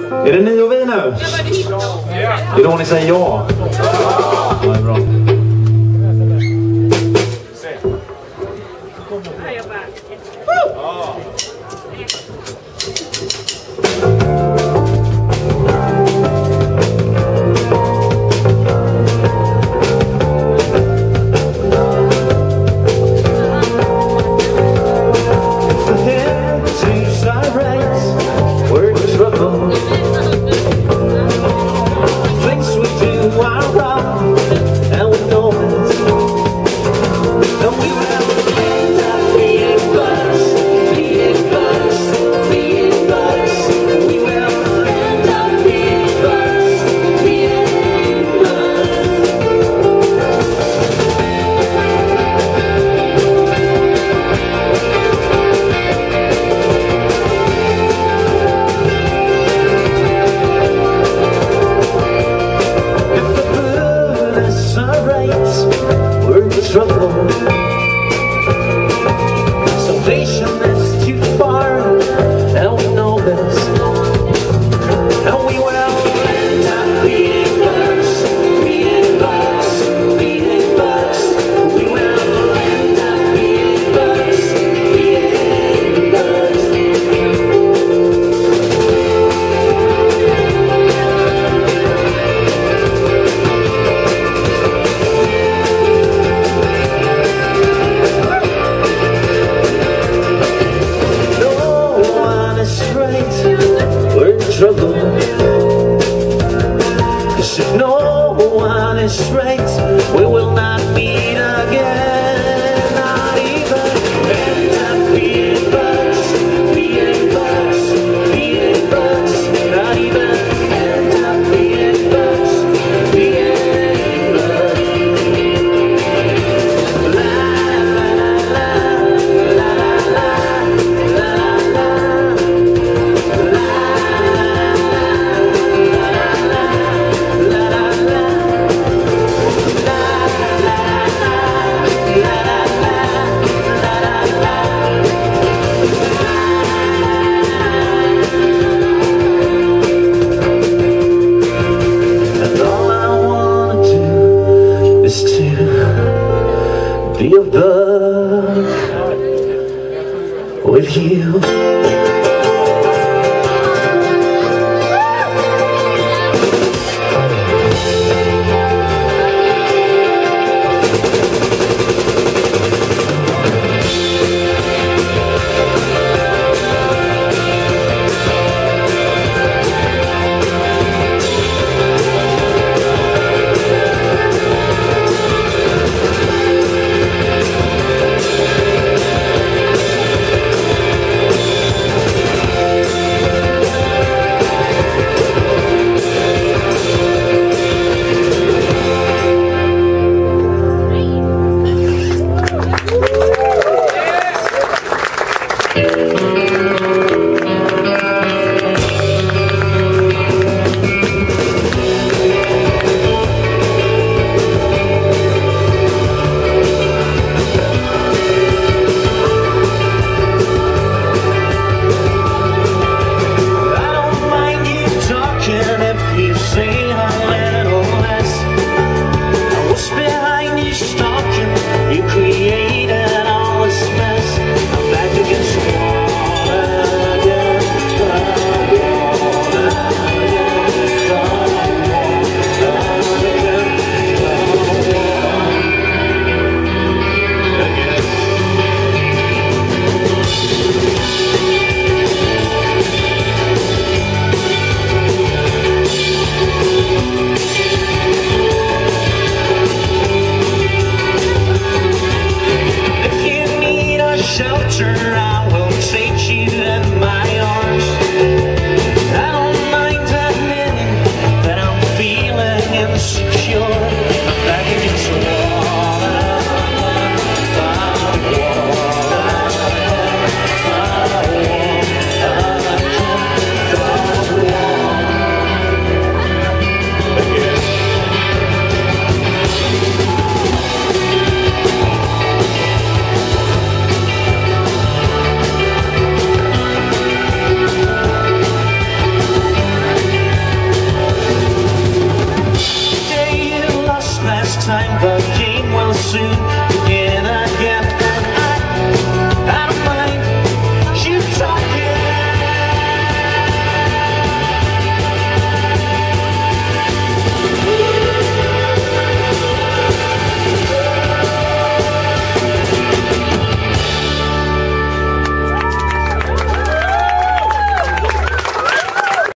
Är det ni och vi nu? Det är då ni säger ja. Ja, det är bra. Salvation is too far, and we know this, and we will end up being bugs, being bugs, being bugs. We will end up being bugs, being bugs. Trouble, 'cause if no one is right, we will not meet again. Not even end up being bugs, being bugs, being bugs. Not even end up being bugs, being bugs. La la la la la la la la. Be a bug with you. soon.